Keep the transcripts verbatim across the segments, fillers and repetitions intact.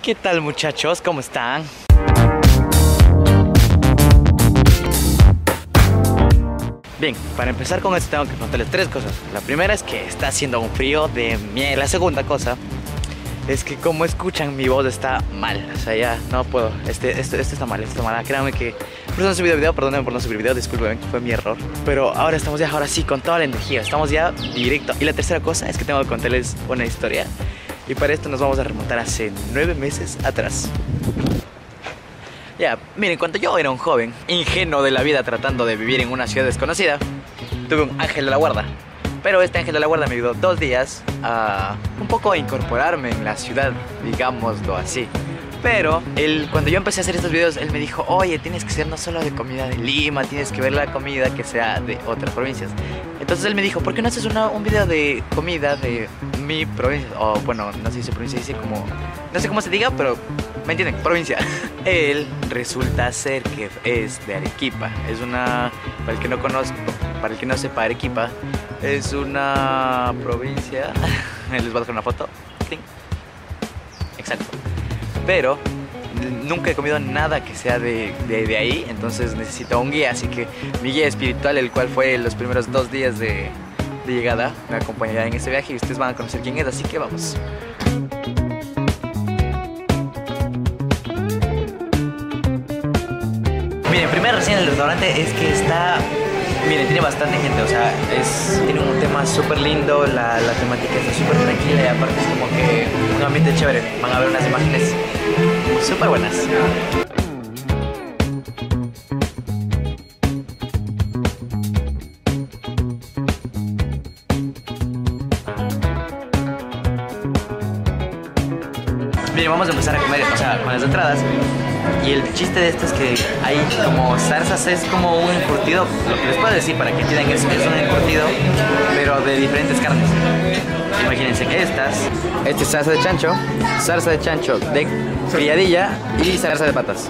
¿Qué tal, muchachos? ¿Cómo están? Bien, para empezar con esto tengo que contarles tres cosas. La primera es que está haciendo un frío de miel. La segunda cosa es que, como escuchan, mi voz está mal. O sea, ya no puedo. Este, este, este está mal, este está mal. Créanme que por eso no subí video, perdónenme por no subir video, discúlpenme, fue mi error. Pero ahora estamos ya, ahora sí, con toda la energía. Estamos ya directo. Y la tercera cosa es que tengo que contarles una historia. Y para esto nos vamos a remontar hace nueve meses atrás. Ya, miren, cuando yo era un joven, ingenuo de la vida tratando de vivir en una ciudad desconocida, tuve un ángel de la guarda. Pero este ángel de la guarda me ayudó dos días a un poco a incorporarme en la ciudad, digámoslo así. Pero él, cuando yo empecé a hacer estos videos, él me dijo: oye, tienes que ser no solo de comida de Lima, tienes que ver la comida que sea de otras provincias. Entonces él me dijo: ¿por qué no haces una, un video de comida de mi provincia? O bueno, no se dice provincia, dice como... no sé cómo se diga, pero ¿me entienden? Provincia. Él resulta ser que es de Arequipa. Es una... para el que no conozco, para el que no sepa, Arequipa es una provincia... les voy a dejar una foto. ¿Sí? Exacto. Pero nunca he comido nada que sea de, de, de ahí, entonces necesito un guía. Así que mi guía espiritual, el cual fue los primeros dos días de, de llegada, me acompañará en este viaje y ustedes van a conocer quién es, así que vamos. Miren, primera reseña del restaurante es que está... miren, tiene bastante gente, o sea, es, tiene un tema súper lindo, la, la temática está súper tranquila y aparte es como que un ambiente chévere. Van a ver unas imágenes súper buenas. Miren, vamos a empezar a comer, o sea, con las entradas. Y el chiste de esto es que hay como zarzas, es como un encurtido. Lo que les puedo decir para que entiendan es, es un encurtido, pero de diferentes carnes. Imagínense que estas, este es salsa de chancho, salsa de chancho de criadilla y salsa de patas.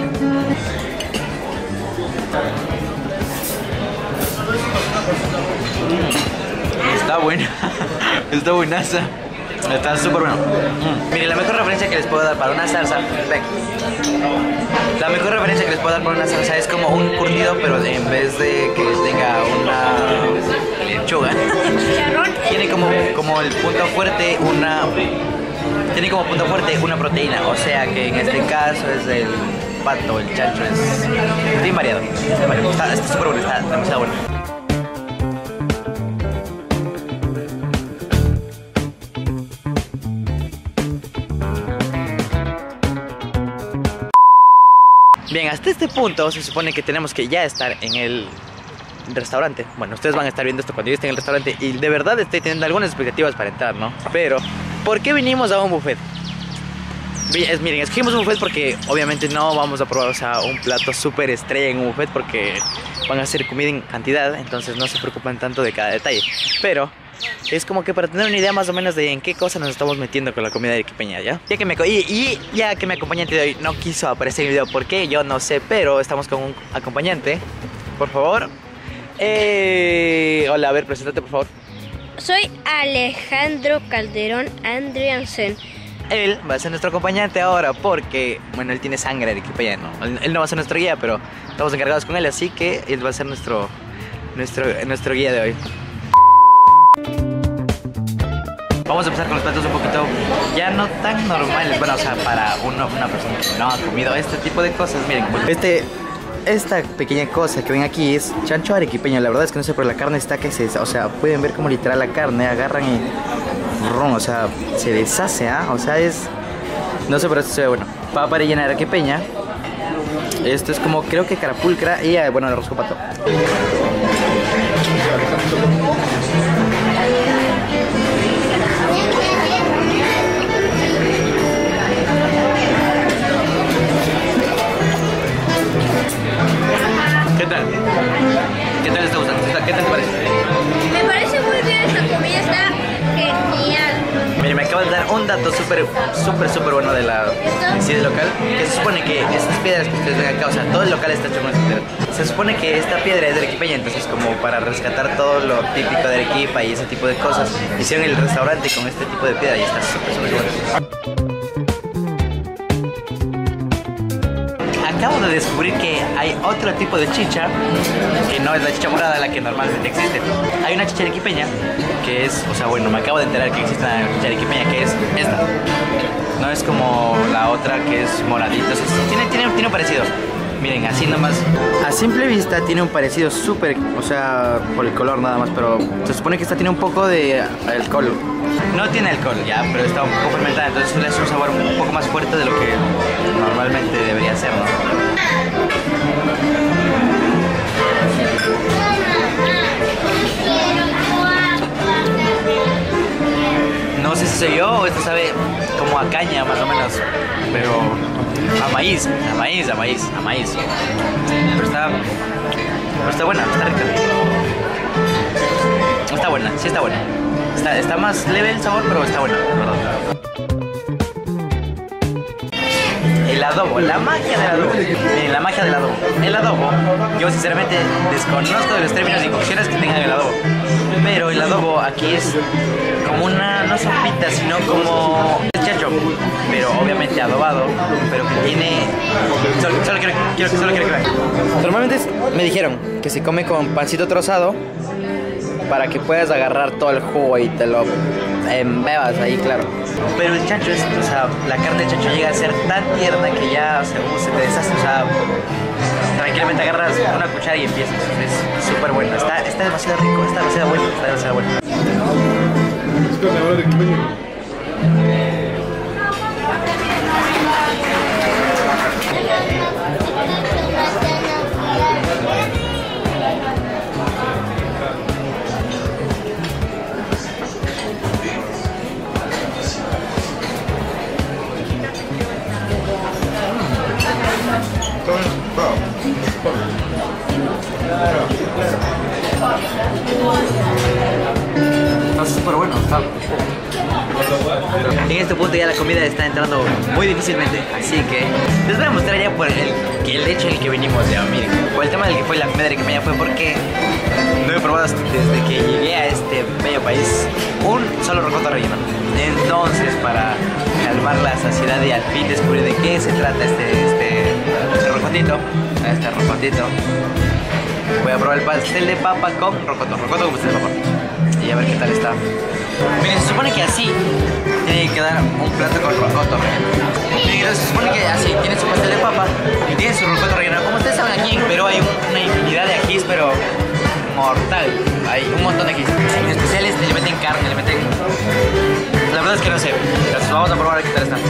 Está buena, está buenaza. Está súper bueno. Mm. Miren, la mejor referencia que les puedo dar para una salsa, ven. La mejor referencia que les puedo dar para una salsa es como un curtido, pero en vez de que tenga una lechuga, tiene como, como el punto fuerte una... tiene como punto fuerte una proteína. O sea que en este caso es el pato, el chancho, es bien variado. Está súper bueno, está demasiado bueno. Bien, hasta este punto se supone que tenemos que ya estar en el restaurante. Bueno, ustedes van a estar viendo esto cuando yo esté en el restaurante y de verdad estoy teniendo algunas expectativas para entrar, ¿no? Pero, ¿por qué vinimos a un buffet? Es, miren, escogimos un buffet porque obviamente no vamos a probar, o sea, un plato súper estrella en un buffet porque van a ser comida en cantidad, entonces no se preocupan tanto de cada detalle. Pero es como que para tener una idea más o menos de en qué cosa nos estamos metiendo con la comida arequipeña, ¿ya? Ya que me, y, y ya que mi acompañante de hoy no quiso aparecer en el video, ¿por qué? Yo no sé, pero estamos con un acompañante. Por favor. Eh, hola, a ver, preséntate, por favor. Soy Alejandro Calderón Andriansen. Él va a ser nuestro acompañante ahora porque, bueno, él tiene sangre arequipeña, ¿no? Él, él no va a ser nuestro guía, pero estamos encargados con él, así que él va a ser nuestro, nuestro, nuestro guía de hoy. Vamos a empezar con los platos un poquito ya no tan normales. Bueno, o sea, para uno, una persona que no ha comido este tipo de cosas. Miren, este, esta pequeña cosa que ven aquí es chancho arequipeño. La verdad es que no sé, pero la carne está que se... o sea, pueden ver como literal la carne agarran y... ron, o sea, se deshace, ¿ah? ¿eh? O sea, es... no sé, pero esto se ve bueno. Papa rellena arequipeña. Esto es como, creo que carapulcra y, bueno, el arroz con pato. ¿Qué tal? ¿Qué tal está gustando? ¿Qué tal te parece? Me parece muy bien, esta comida está genial. Mire, me acaba de dar un dato súper, súper, súper bueno de la sí, del local. Que se supone que estas piedras que ustedes ven acá, o sea, todo el local está hecho con esta piedra. Se supone que esta piedra es de arequipeña, entonces como para rescatar todo lo típico de Arequipa y ese tipo de cosas, hicieron el restaurante con este tipo de piedra y está súper, súper bueno. acabo de descubrir que hay otro tipo de chicha que no es la chicha morada, la que normalmente existe. Hay una chicha arequipeña que es, o sea, bueno, me acabo de enterar que existe una chicha arequipeña que es esta. No es como la otra que es moradita, o sea, tiene, tiene, tiene un parecido. Miren, así nomás, a simple vista tiene un parecido súper, o sea, por el color nada más, pero se supone que esta tiene un poco de alcohol. No tiene alcohol ya, pero está un poco fermentada, entonces le hace un sabor un poco más fuerte de lo que normalmente debería ser, ¿no? No sé si soy yo o esto sabe como a caña más o menos, pero a maíz, a maíz, a maíz, a maíz. Pero está, pero está buena, está rica. Está buena, sí está buena. Está, está más leve el sabor, pero está buena, ¿verdad? El adobo, la magia del adobo. Miren, la magia del adobo. El adobo, yo sinceramente desconozco de los términos y cocciones que tengan el adobo. Pero el adobo aquí es como una, no sopita, sino como el chacho, pero obviamente adobado, pero que tiene... Solo, solo quiero, quiero, solo quiero que vean. Normalmente me dijeron que se come con pancito trozado para que puedas agarrar todo el jugo y te lo embebas ahí, claro. Pero el chancho es, o sea, la carne del chancho llega a ser tan tierna que ya, o sea, se te deshace, o sea, tranquilamente agarras una cuchara y empiezas. Es súper bueno, está, está demasiado rico, está demasiado bueno, está demasiado bueno. Está súper bueno, está. En este punto ya la comida está entrando muy difícilmente, así que les voy a mostrar ya por el, el hecho en el que venimos ya, miren. Por el tema del que fue la comida de arequipeña fue porque no he probado desde que llegué a este bello país un solo rocoto relleno. Entonces, para calmar la saciedad y al fin descubrir de qué se trata este, este, este rocotito, este rocotito, voy a probar el pastel de papa con rocoto, rocoto con pastel de papa. Y a ver qué tal está. Miren, se supone que así tiene que quedar un plato con rocoto relleno. Miren, se supone que así tiene su pastel de papa y tiene su rocoto relleno. Como ustedes saben, aquí en Perú hay una infinidad de ajís, pero mortal. Hay un montón de ajís. En especial este, le meten carne, le meten... La verdad es que no sé. Entonces vamos a probar a ver qué tal está.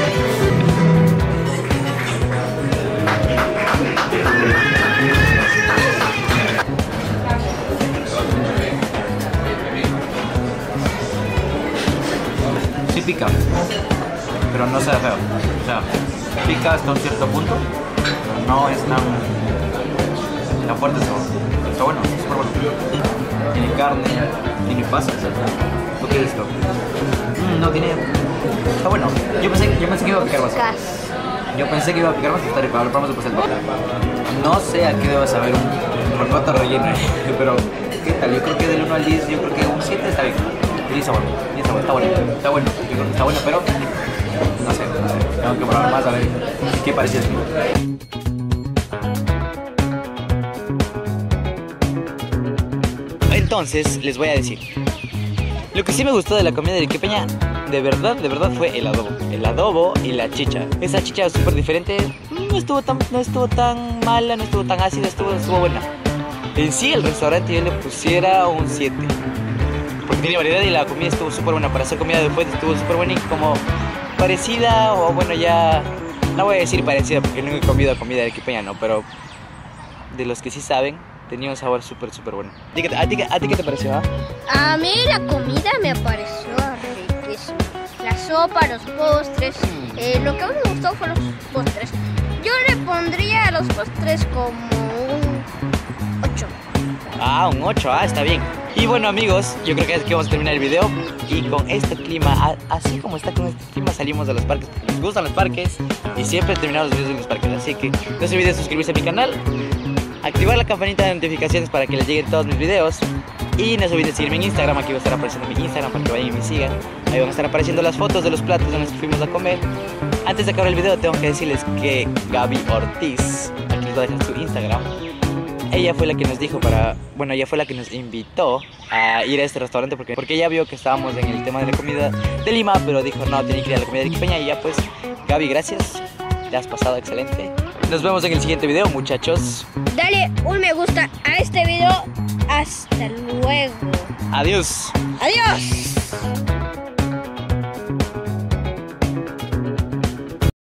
Sí pica, pero no sabe feo. O sea, pica hasta un cierto punto, pero no es tan, tan fuerte el sabor. Está bueno, es súper bueno. Tiene carne, tiene pasas. ¿Lo que es esto? Mm, no, tiene... Está bueno. Yo pensé, yo pensé que iba a picar más. Yo pensé que iba a picar más, pero está rico. Ahora probamos el pastel. No sé a qué debe saber un rocoto relleno, pero ¿qué tal? Yo creo que del uno al diez, yo creo que un siete está bien. Tiene sabor, tiene sabor, está bueno, está bueno, yo creo que está bueno, pero no sé, no sé, tengo que probar más a ver qué parece esto. Entonces, les voy a decir, lo que sí me gustó de la comida de arequipeña, de verdad, de verdad fue el adobo, el adobo y la chicha. Esa chicha súper diferente, no estuvo tan, no estuvo tan mala, no estuvo tan ácida, estuvo, estuvo buena. En sí, el restaurante yo le pusiera un siete. Porque tiene variedad y la comida estuvo súper buena. Para hacer comida de fuente estuvo súper buena y como parecida, o bueno, ya no voy a decir parecida porque no he comido comida de arequipeña, no, pero de los que sí saben, tenía un sabor súper, súper bueno. ¿A ti, a, ti, ¿A ti qué te pareció? ¿Ah? A mí la comida me pareció riquísima. La sopa, los postres, eh, lo que más me gustó fue los postres. Yo le pondría a los postres como un ocho. Ah, un ocho, ah, está bien. Y bueno amigos, yo creo que es que vamos a terminar el video. Y con este clima, así como está con este clima, salimos de los parques. Nos gustan los parques y siempre terminamos los videos en los parques. Así que no se olviden suscribirse a mi canal, activar la campanita de notificaciones para que les lleguen todos mis videos. Y no se olviden seguirme en Instagram, aquí va a estar apareciendo mi Instagram para que vayan y me sigan. Ahí van a estar apareciendo las fotos de los platos donde fuimos a comer. Antes de acabar el video tengo que decirles que Gaby Ortiz, aquí les voy a dejar su Instagram, ella fue la que nos dijo para, bueno, ella fue la que nos invitó a ir a este restaurante porque, porque ella vio que estábamos en el tema de la comida de Lima, pero dijo no, tiene que ir a la comida de Arequipeña. Y ya pues, Gaby, gracias, te has pasado excelente. Nos vemos en el siguiente video, muchachos. Dale un me gusta a este video. Hasta luego. Adiós. Adiós.